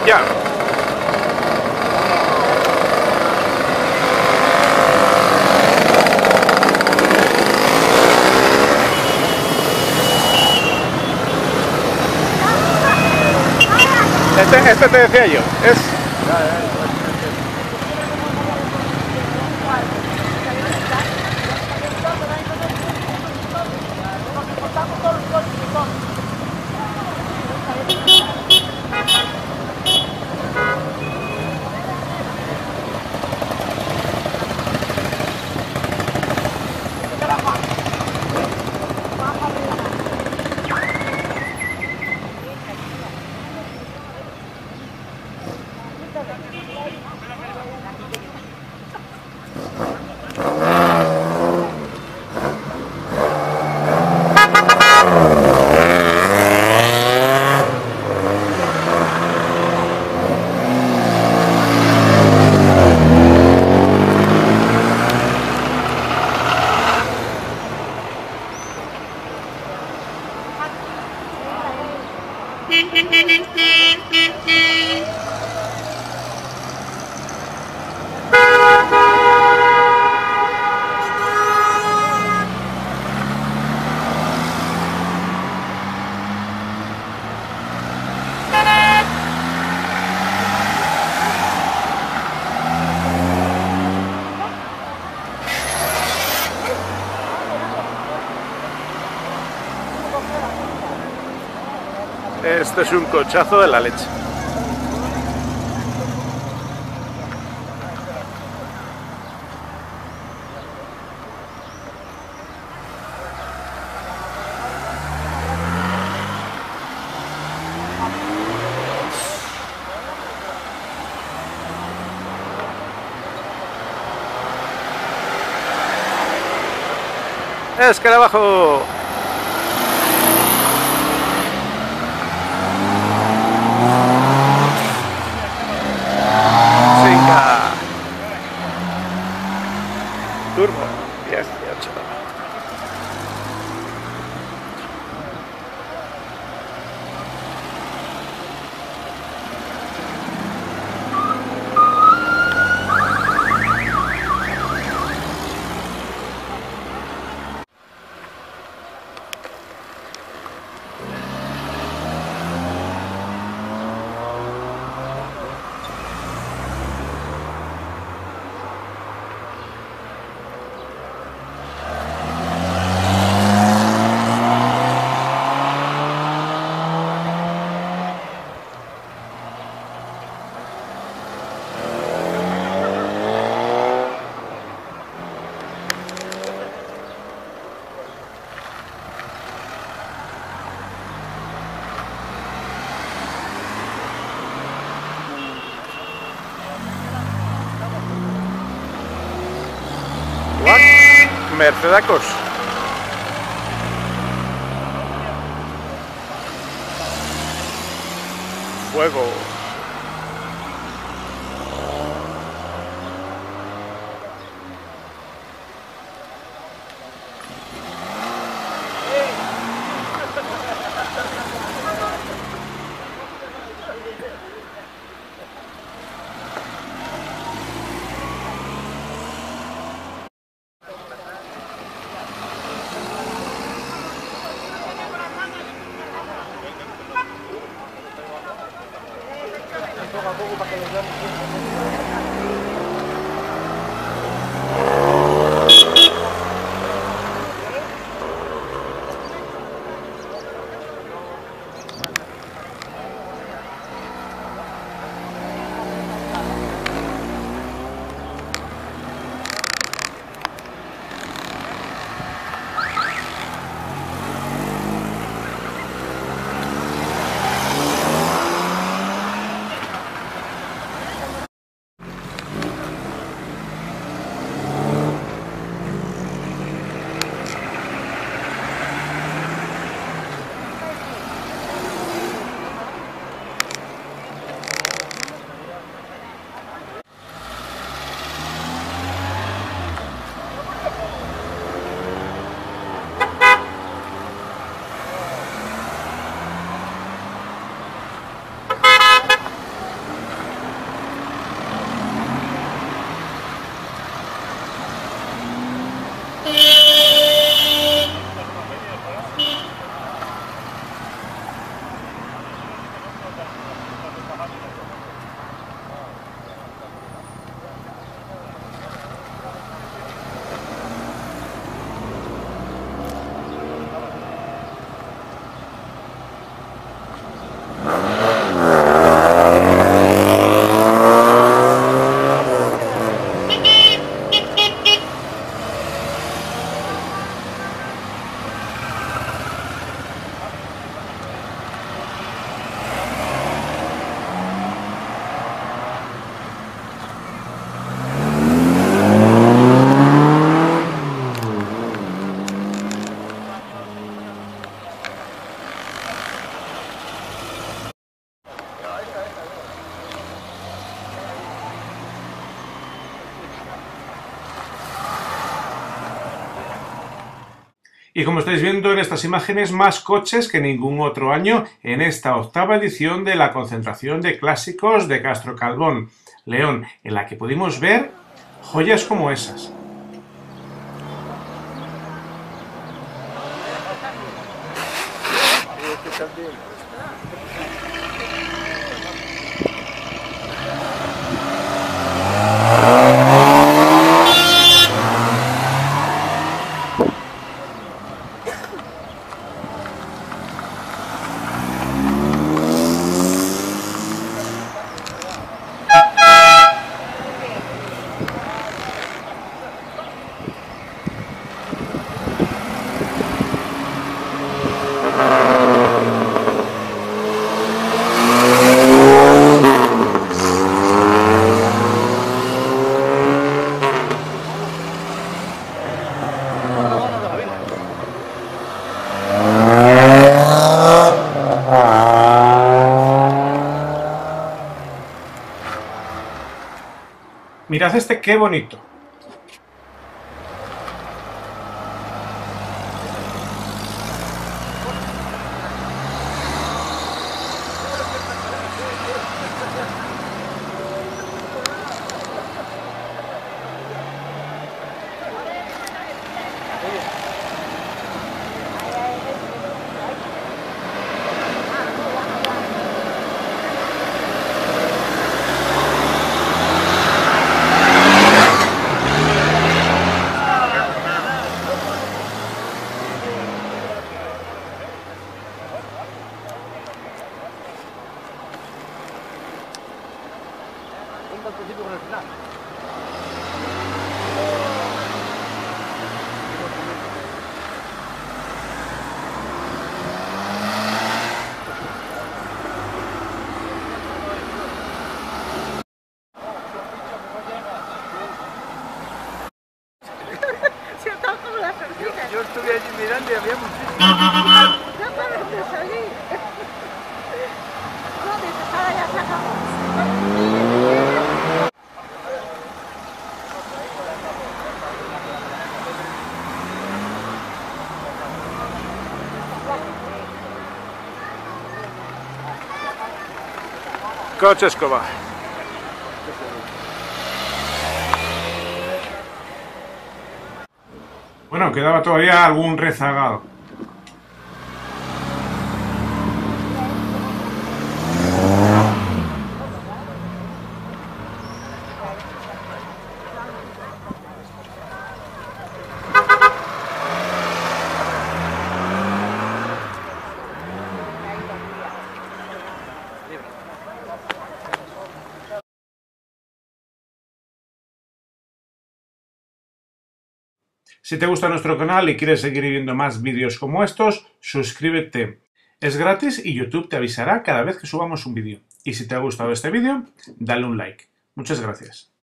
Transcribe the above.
Ya. Este te decía yo, es... Esto es un cochazo de la leche. ¡Escarabajo! Turbo 18. Mercedacos. Fuego. Y como estáis viendo en estas imágenes, más coches que ningún otro año en esta 8ª edición de la concentración de clásicos de Castro Calbón, León, en la que pudimos ver joyas como esas. Mirad este, qué bonito. Al principio con el final. Se está como la perdida. Yo estuve allí mirando y había muchísimos. No pares de salir. No, dices, ahora ya se acabó. Coche Escobar. Bueno, quedaba todavía algún rezagado. Si te gusta nuestro canal y quieres seguir viendo más vídeos como estos, suscríbete. Es gratis y YouTube te avisará cada vez que subamos un vídeo. Y si te ha gustado este vídeo, dale un like. Muchas gracias.